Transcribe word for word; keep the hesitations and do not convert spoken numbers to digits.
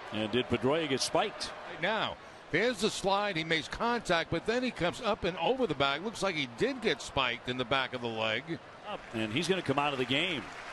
And did Pedroia get spiked? Right now, there's the slide. He makes contact, but then he comes up and over the back. Looks like he did get spiked in the back of the leg. And he's going to come out of the game.